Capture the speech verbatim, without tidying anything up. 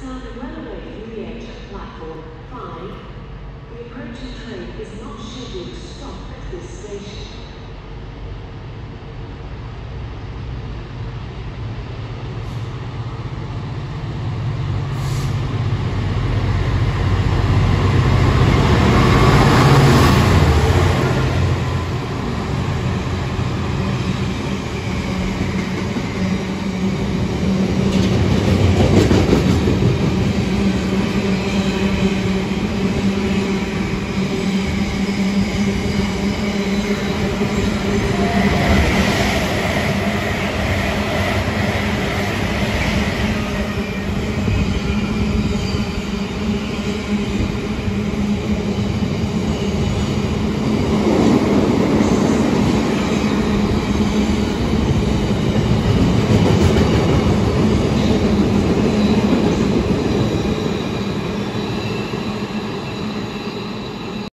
Standing well away from the edge of platform five, the approaching train is not scheduled to stop at this station.